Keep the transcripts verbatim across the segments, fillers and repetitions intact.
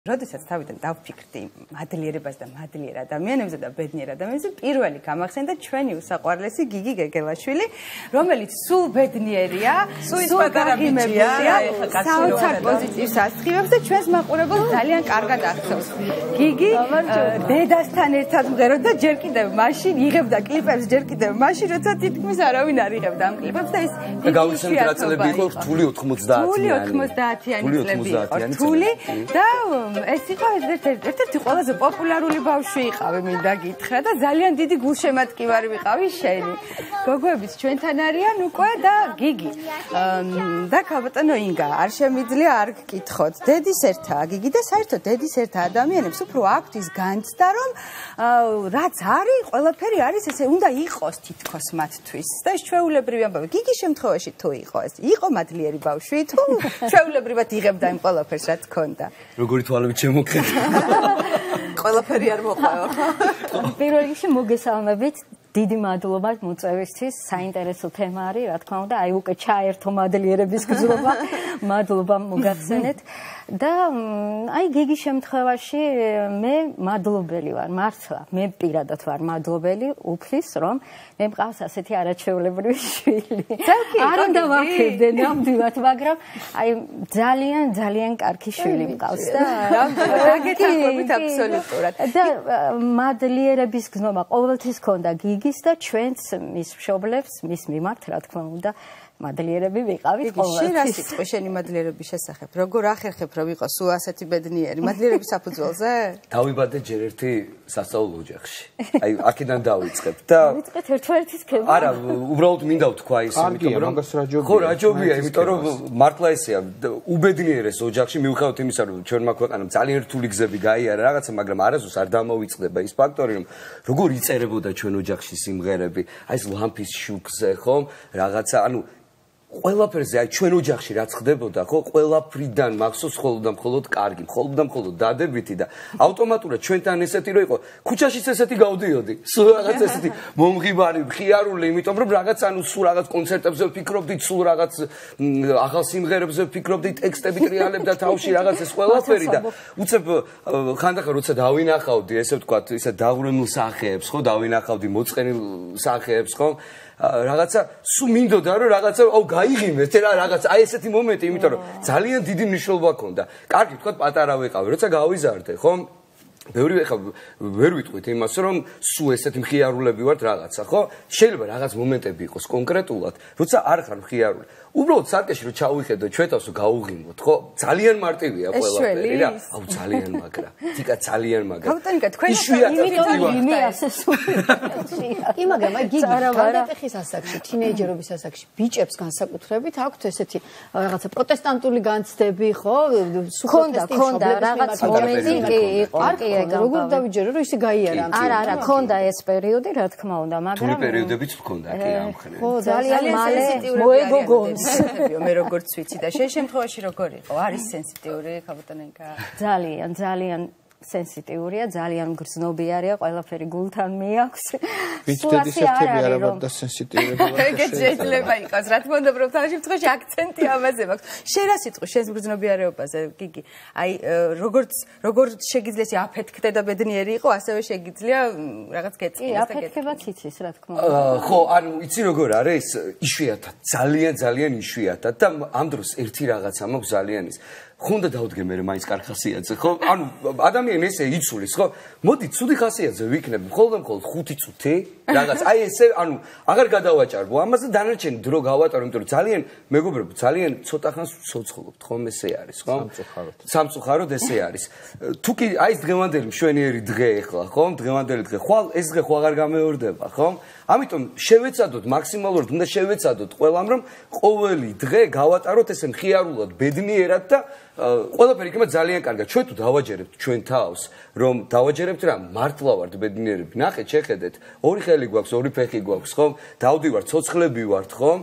როდესაც თავიდან დავფიქრდი მადლიერებას და მადლიერ ადამიანებზე და ბედნიერ ადამიანებზე, პირველი გამახსენდა ჩვენი უსაყვარლესი გიგი გეგელაშვილი, რომელიც სულ ბედნიერია, სულ გაღიმებულია, საოცარ პოზიტივს ასხივებს და ჩვენს მაყურებელს ძალიან კარგად ახსოვს. გიგი დედასთან ერთად მღეროდა და ჯერ კიდევ მაშინ იღებდა კლიპებს, ჯერ კიდევ მაშინ, როცა თითქმის არავინ არ იღებდა ამ კლიპებს და ეს გავიხსენებ რა წლები იყო, რთული ოთხმოცდაათიანი. ოთხმოცდაათიანი წლები იყო, რთული და ეს იყო ერთ-ერთი ყველაზე პოპულარული ბავშვი იყავი, მინდა გითხრა და ძალიან დიდი გულშემატკივარი ვიყავი შენი. გოგოებიც ჩვენთან არიან უკვე და გიგი. და ქალბატონო ინგა, არ შემიძლია არ გკითხოთ. დედის ერთაა გიგი და საერთოდ დედის ერთა ადამიანებს უფრო აქვთ ის განცდა, რომ რაც არის, ყველაფერი არის, ესე უნდა იყოს თითქოს მათთვის. და ეს ჩვეულებრივი ამბავი. გიგის შემთხვევაში თუ იყო ეს, იყო მადლიერი ბავშვი თუ ჩვეულებრივად იღებდა იმ ყველაფერს, რაც ჰქონდა. როგორი თვალები შემოქმედა. ყველაფერი არ მოყვაო. პირველ რიგში მოგესალმებით. დიდი მადლობა მოწვევისთვის, საინტერესო თემა არის, რა თქმა უნდა, აი უკვე ჩაერთო მადლიერების გზობა. მადლობა მოგახსენეთ. და აი გიგის შემთხვევაში მე მადლობელი ვარ, მართლა, მე პირადად ვარ მადლობელი უფლის, რომ მე მყავს ასეთი არაჩვეულებრივი შვილი. არ უნდა ვაქებდე ნამდვილად, მაგრამ აი ძალიან ძალიან კარგი შვილი მყავს და გაგეთანხმებით აბსოლუტურად. და მადლიერების გზნობა ყოველთვის ჰქონდა გიგის და ჩვენც მის მშობლებს, მის მიმართ, რა თქმა უნდა, მადლიერები ვიყავით ყოველთვის. შენ რა სიტყვა შენი მადლიერების შესახებ? როგორ ახერხებ რომ იყოს სულ ასეთი ბედნიერი? მადლიერების საფუძველზე? დავიბადე ჯერ ერთი სასწავლო ოჯახში. აი, აქედან დავიწყებ და დავიწყეთ ერთმანეთისკენ. არა, უბრალოდ მინდა ვთქვა ის, იმიტომ რომ ხო, რაჯობია, იმიტომ რომ მართლა ესეა, უბედნიერეს ოჯახში მივხვდით იმისა, რომ ჩვენმა ქვეყანამ ძალიან რთული გზები გაიარა რაღაცა, მაგრამ არასდროს არ დამოვიწყდება ის ფაქტორი, რომ როგორ იწერებოდა ჩვენ ოჯახში სიმღერები, აი ეს ლამპის შუქზე, ხომ? რაღაცა, ანუ ყველაფერზე, აი ჩვენ ოჯახში რაც ხდებოდა, ხო, ყველაფრიდან მახსოვს მხოლოდ და მხოლოდ კარგი, მხოლოდ და მხოლოდ დადებითი და ავტომატურად ჩვენთან ესეთი რო იყო, ქუჩაშიც ესეთი გავდიოდი. სულ რაღაც ესეთი მომღიბარი, მხიარული, იმიტომ რომ რაღაც ანუ სულ რაღაც კონცერტებზე ვფიქრობდით, სულ რაღაც ახალ სიმღერებზე ვფიქრობდით, ტექსტები ტრიალებდა თავში რაღაც ეს ყველაფერი და უცებ ხანდახან როცა დავინახავდი, ესე ვთქვათ, ისე დაღვრემილ სახეებს, ხო, დავინახავდი მოწყენილ სახეებს, ხო? რაღაცა სულ მინდოდა რომ რაღაცა აუ გაიღიმეს რა რაღაც აი ესეთი მომენტი იმიტომ რომ ძალიან დიდი მნიშვნელობა ჰქონდა. კარგი ვთქვათ პატარა ვიყავი, როცა გავიზარდე, ხო? ბევრი ხა ვერ ვიტყვით იმას რომ სულ ესეთი მხიარულები ვართ რაღაცა, ხო? შეიძლება რაღაც მომენტები იყოს კონკრეტულად, როცა არ ხარ მხიარული. უბრალოდ სარკეში რომ ჩავიხედო ჩვეთავს გაუღიმოთ, ხო? ძალიან მარტივია ყველაფერი რა. აუ ძალიან მაგრა. თიკა ძალიან მაგრა. ქალბატონიკა თქვენ იმიტომ იმე ასე სული. კი, მაგრამ აი გიგი გადატეხის ასაკში, თინეიჯერობის ასაკში ბიჭებს განსაკუთრებით აქვთ ესეთი რაღაცა პროტესტანტული განცდები, ხო? ხონდა, ხონდა რაღაც მომენტი კი იყო, კი ეგ როგორ დავიჯერო რომ ისე გაიარა ამ არა, არა, ხონდა ეს პერიოდი, რა თქმა უნდა, მაგრამ თული პერიოდებიც ჰქონდა კი ამ ხნით. ხო, ძალიან მალე მოეგოგონს. მე როგორც ვიცი და შენ შემთხვევაში როგორ იყო? არის სენსიტიური ქალბატონიკა? ძალიან, ძალიან სენსიტიურია, ძალიან გრძნობიარია, ყველაფერი გულთან მიაქვს. ვიცდედის ერთები არა ვარ და სენსიტიურები ვარ. ეგეც შეიძლება იყოს, რა თქმა უნდა, პროფესიონალ შემთხვევაში აქცენტი ამაზე მაქვს. შენ რა სიტყვა შენ გრძნობიარეობაზე, გიგი? აი, როგორც როგორც შეგიძლია ეს აფეთქდე და ბედნიერი იყო, ასევე შეგიძლია რაღაც გეწყინოს და გეწყინოს. აფეთქებაც იცის, რა თქმა უნდა. ხო, ანუ იცი როგორ არის? იშვიათად, ძალიან ძალიან იშვიათად და ამ დროს ერთი რაღაცა მაქვს ძალიან ის ხონდა დავდგე მე მაინც კარგ ხასიათზე, ხო? ანუ ადამიანი ესე იცulis, ხო? მოდი, ცუდი ხასიათზე ვიქნებ, მხოლოდ მხოლოდ ხუთი წუთი, რაღაც, აი ესე, ანუ აღარ გადავაჭარბო, ამაზე დანარჩენი დრო გავატარო, იმიტომ რომ ძალიან მეგობრებო, ძალიან ცოტა ხანს ვცოცხლობთ, ხომ ესე არის, ხო? სამწუხაროდ. სამწუხაროდ ესე არის. თუ კი აი ეს დღევანდელი მშვენიერი დღე ახლა, ხო? დღევანდელი დღე, ხვალ ეს დღე ხო აღარ გამეორდება, ხო? ამიტომ შევეცადოთ მაქსიმალურად, უნდა შევეცადოთ ყველამ, რომ ყოველი დღე გავატაროთ ესე მხიარულად, ბედნიერად და ყველაფერი იქნება ძალიან კარგად. ჩვენ თუ დავაჯერებთ ჩვენ თავს, რომ დავაჯერებთ რა, მართლა ვართ ბედნიერები. ნახეთ, შეხედეთ, ორი ხელი გვაქვს, ორი ფეხი გვაქვს, ხო? დავდივართ, ცოცხლები ვართ, ხო?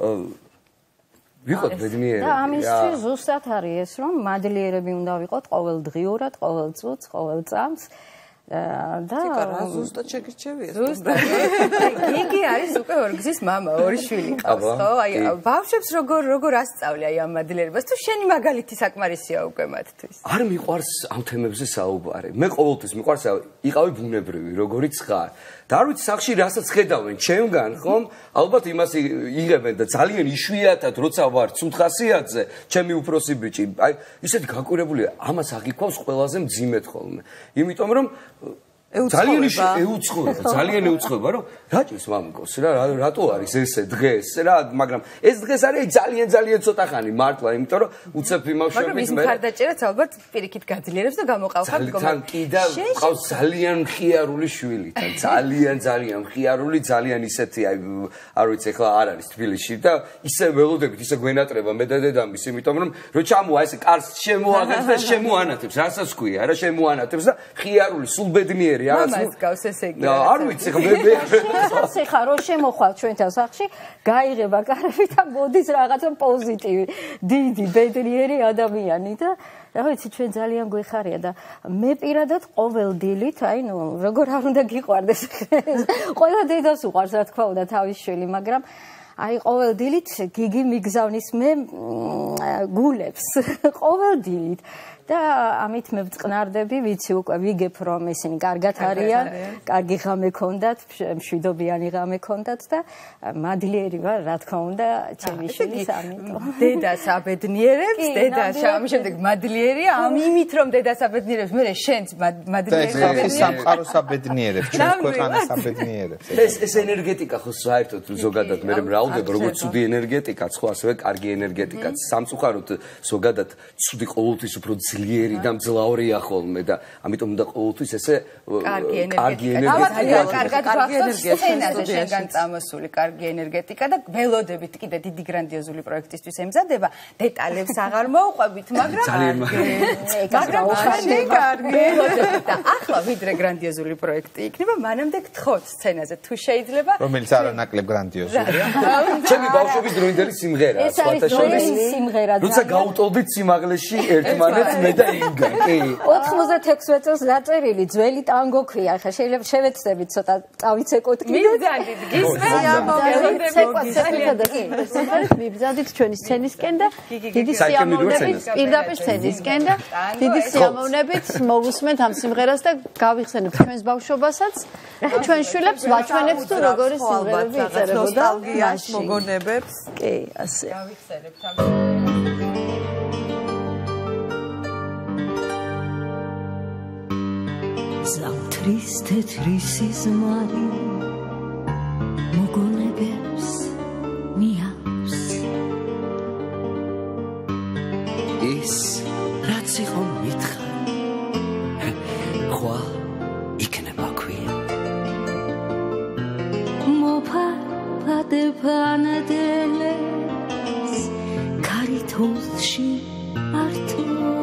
ვიყოთ ბედნიერები. და ამისთვის ზუსტად არის ეს, რომ მადლიერები უნდა ვიყოთ ყოველდღიურად, ყოველ წუთს, ყოველ წამს. და რა ზუსტად შეგირჩევია? ზუსტად. იგი არის უკვე ორგზის მამა, ორი შვილი ყავს, ხო? აი, ბავშვებს როგორ როგორ ასწავლე აი ამ მადლიერებას? თუ შენი მაგალითი საკმარისია უკვე მათთვის. არ მიყვარს ამ თემებზე საუბარი. მე ყოველთვის მიყვარს იყავი ბუნებრივი, როგორიც ხარ. და არ ვიცი სახში რასაც ხედავენ ჩემგან, ხომ? ალბათ იმას იღებენ და ძალიან იშვიათად როცა ვარ ცუთხასიათზე, ჩემი უფროსი ბიჭი, აი, ისეთი გაკვირებულია, ამას აღიქვავს ყველაზე მძიმედ ხოლმე. იმიტომ რომ ძალიან ეუწყლება, ძალიან ეუწყლება, რომ რაჭის მამიკოს რა რატო არის ესე დღეს რა, მაგრამ ეს დღეს არის ძალიან ძალიან ცოტა ხანი მართლა, იმიტომ რომ უცებ იმავშობებით მე მაგრამ ის მხარდაჭერაც ალბათ პირიქით გაძლიერებს და გამოყავხარ მდგომარეობას. თან კი და ყავს ძალიან მხიარული შვილი, თან ძალიან ძალიან მხიარული, ძალიან ისეთი აი არ ვიცი ახლა არ არის თბილისში და ისე ველოდებით, ისე გვენატრება მე და დედამის, იმიტომ რომ რო ჩამოა ესე კარს შემოაგებს და შემოანათებს, რასაც ქვია, რა შემოანათებს და მხიარული სულ ბედნიერი მამას გავს ესე იგი. არ ვიცი ხა მე მე ასე ხარ რომ შემოხვალ ჩვენთან სახში, გაიღება კარები და მოდის რაღაცა პოზიტივი, დიდი ბედნიერი ადამიანი და რა ვიცი ჩვენ ძალიან გვეხარია და მე პირადად ყოველ დილით, აი ნუ როგორ არ უნდა გიყვარდეს. ყველა დედას უყვარს რა თქმა უნდა თავის შვილი, მაგრამ აი ყოველ დილით გიგი მიგზავნის მე გულებს ყოველ დილით და ამით მე ვწყნარდები, ვიცი უკვე ვიგებ რომ ისინი კარგად არიან, კარგი ღამე ქონდათ, მშვიდობიანი ღამე ქონდათ და მადლიერი ვარ, რა თქმა უნდა, ჩემი შვილის ამიტომ. დედას აბედნიერებს, დედა ამის შემდეგ მადლიერია, ამ იმით რომ დედას აბედნიერებს, მე შენც მადლიერებს. ეს სამყაროს აბედნიერებს, ჩვენ ქვეყანას აბედნიერებს. ეს ეს ენერგეტიკა ხო საერთოდ ზოგადად მე მრავლდება, როგორც ცუდი ენერგეტიკაც, ხო ასევე კარგი ენერგეტიკაც. სამწუხაროდ ზოგადად ცუდი ყოველთვის უფრო ძლიერი და მძლავრია ხოლმე და ამიტომ უნდა ყოველთვის ესე კარგი ენერგეტიკა. კარგად გახსოვს სცენაზე შენგან წამოსული კარგი ენერგეტიკა და ველოდებით კიდე დიდი გრანდიოზული პროექტისთვის ემზადება. დეტალებს აღარ მოვყვებით, მაგრამ მაგრამ ხარდი კარგი. და ახლა ვიდრე გრანდიოზული პროექტი იქნება, მანამდე გთხოვთ სცენაზე თუ შეიძლება. რომელიც არანაკლებ გრანდიოზულია. ჩემი ბავშვობის დროინდელი სიმღერაა, სხვათა შორის. როცა გაუტოლდით სიმაღლეში ერთმანეთს მე და ინგა, კი. ოთხმოცდაექვსი წელს დაწერილი ძველი ტანგო ქვია, ხა შეიძლება შევეცდებით ცოტა წავიცეკოთ კიდე. მიბძანდით, გისმენთ ამბავი. მიბძანდით ჩვენი სცენისკენ და დიდი სიამოვნებით პირდაპირ სცენისკენ და დიდი სიამოვნებით მოვუსმენთ ამ სიმღერას და გავიხსენებთ ჩვენს ბავშვობასაც და ჩვენ შვილებს ვაჩვენებთ თუ როგორი სიმღერები იწერებოდა. ნოსტალგიას მოგონებებს. კი, ასე. გავიხსენებთ ამ ზამთრის თეთრი სიზმარი მოგონებებს მიაქვს ის რაც იყო მითხარ ხვა იქნება ქვია მოფარფადებანადელეს ქარითოლში ართო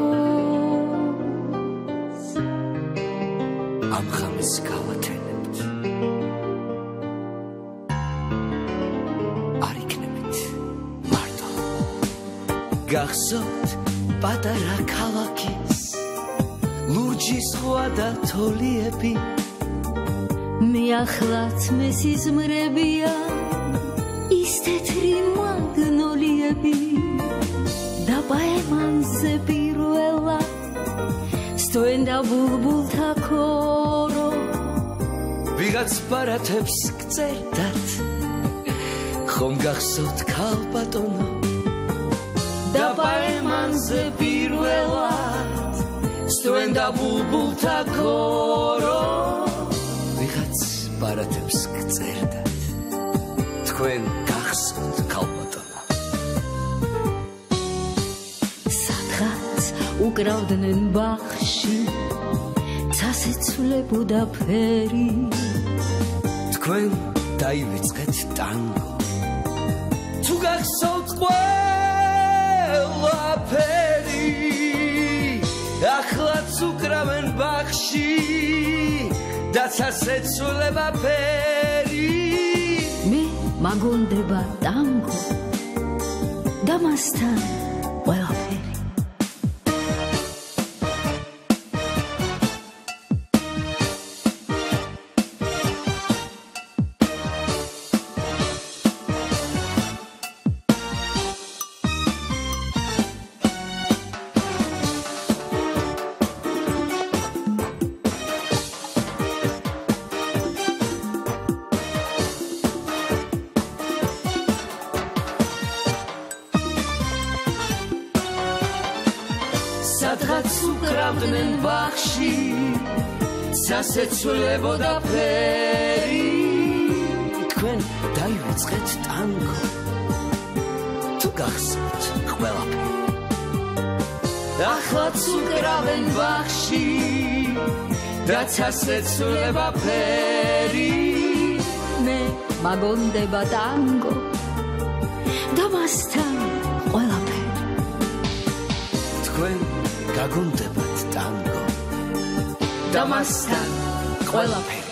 ამ ხამის გავათენებთ არ იქნებით მარტო გახსოვთ პატარა ქალაქის ლურჯი სხვა და თოლიები მე ახლაც მე სიზმრებია ის თეთრი მაგნოლიები და ბაემანზე პირველად სტვენდა ბულბულთა ქორო ვიღაც ბარათებს გწერდათ ხომ გახსოვთ ქალბატონო და ბაემანზე პირველად სტვენდა ბულბულთა ქორო ვიღაც ბარათებს გწერდათ თქვენ გახსოვთ ქალბატონო სადღაც უკრავდნენ ბაღში ცასეცვლებოდა ფერი თქვენ დაივიწყეთ ტანგო თუ გახსოვთ ყველაფერი ახლაც უკრავენ ბაღში და ცასეცვლება ფერი მე მაგონდება ტანგო და მასთან ყველაფერი სადღაც უკრავდნენ ბაღში სასეცვლებოდა ფერი თქვენ დაივიწყეთ ტანგო თუ გახსოვთ ყველაფერი ახლაც უკრავენ ბაღში რაც ასეცვლება ფერი მე მაგონდება ტანგო და მასთან ყველაფერი თქვენ გაგონდებათ ტანგო და მასთან ყველაფერი